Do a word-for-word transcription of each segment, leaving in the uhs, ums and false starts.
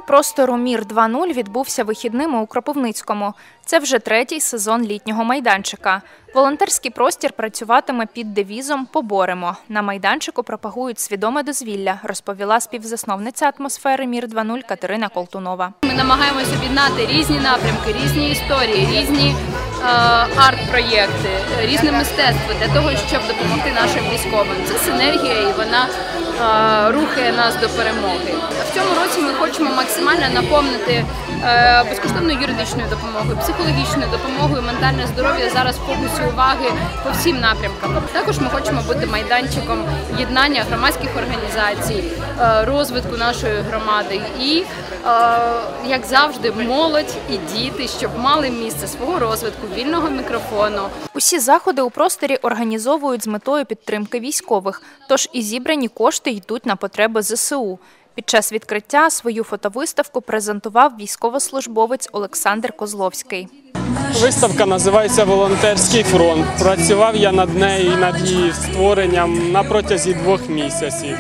Відкриття простору «Мір два нуль» відбувся вихідними у Кропивницькому. Це вже третій сезон літнього майданчика. Волонтерський простір працюватиме під девізом «Поборемо». На майданчику пропагують свідоме дозвілля, розповіла співзасновниця атмосфери «Мір два нуль» Катерина Колтунова. Ми намагаємося об'єднати різні напрямки, різні історії, різні е, арт-проєкти, різне мистецтво для того, щоб допомогти нашим військовим. Це синергія і вона е, рухає нас до перемоги. В цьому році ми хочемо максимально наповнити е, безкоштовною юридичною допомогою, психологічною допомогою, ментальне здоров'я зараз в фокусі уваги по всім напрямкам. Також ми хочемо бути майданчиком єднання громадських організацій, е, розвитку нашої громади і, е, як завжди, молодь і діти, щоб мали місце свого розвитку, вільного мікрофону. Усі заходи у просторі організовують з метою підтримки військових, тож і зібрані кошти йдуть на потреби зе се у. Під час відкриття свою фотовиставку презентував військовослужбовець Олександр Козловський. Виставка називається «Волонтерський фронт». Працював я над нею і над її створенням на протязі двох місяців.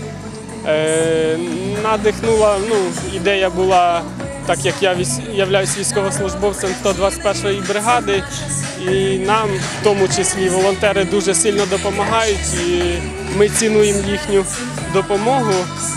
Е, надихнула, ну, ідея була, так як я являюсь військовослужбовцем сто двадцять першої бригади, і нам, в тому числі, волонтери дуже сильно допомагають, і ми цінуємо їхню допомогу.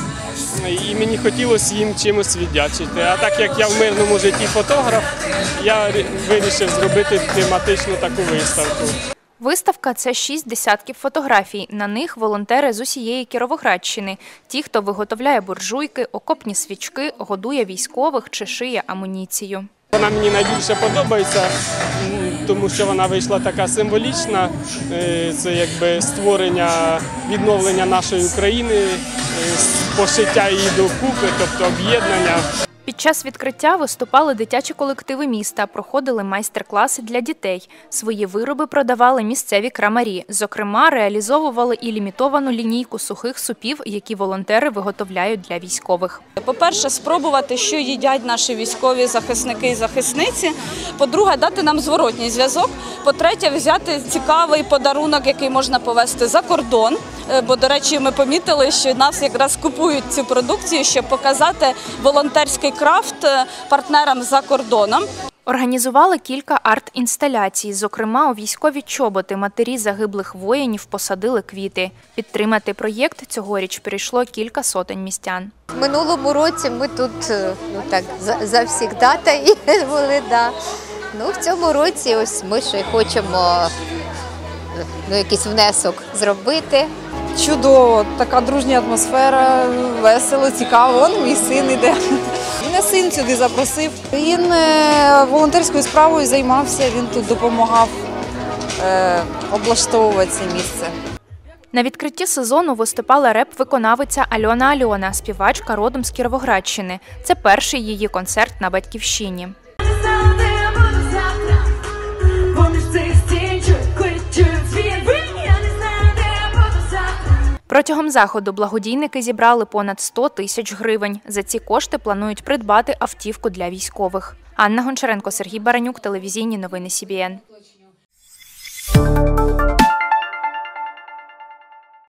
І мені хотілося їм чимось віддячити. А так як я в мирному житті фотограф, я вирішив зробити тематичну таку виставку. Виставка – це шість десятків фотографій. На них волонтери з усієї Кіровоградщини. Ті, хто виготовляє буржуйки, окопні свічки, годує військових чи шиє амуніцію. Вона мені найбільше подобається, тому що вона вийшла така символічна. Це якби створення, відновлення нашої України, пошиття її докупи, тобто об'єднання. Під час відкриття виступали дитячі колективи міста, проходили майстер-класи для дітей. Свої вироби продавали місцеві крамарі. Зокрема, реалізовували і лімітовану лінійку сухих супів, які волонтери виготовляють для військових. По-перше, спробувати, що їдять наші військові захисники і захисниці. По-друге, дати нам зворотній зв'язок. По-третє, взяти цікавий подарунок, який можна повезти за кордон. Бо, до речі, ми помітили, що нас якраз купують цю продукцію, щоб показати волонтерський крафт партнерам за кордоном. Організували кілька арт-інсталяцій. Зокрема, у військові чоботи матері загиблих воїнів посадили квіти. Підтримати проєкт цьогоріч прийшло кілька сотень містян. В минулому році ми тут ну, так, завсігдатаї були. Да. Ну, в цьому році ось ми ще хочемо ну, якийсь внесок зробити. Чудово, така дружня атмосфера, весело, цікаво. Вон мій син іде. Мене син сюди запросив. Він волонтерською справою займався, він тут допомагав е, облаштовувати це місце. На відкритті сезону виступала реп-виконавиця Альона Альона, співачка родом з Кіровоградщини. Це перший її концерт на Батьківщині. Протягом заходу благодійники зібрали понад сто тисяч гривень. За ці кошти планують придбати автівку для військових. Анна Гончаренко, Сергій Баранюк, телевізійні новини Сі Бі Ен.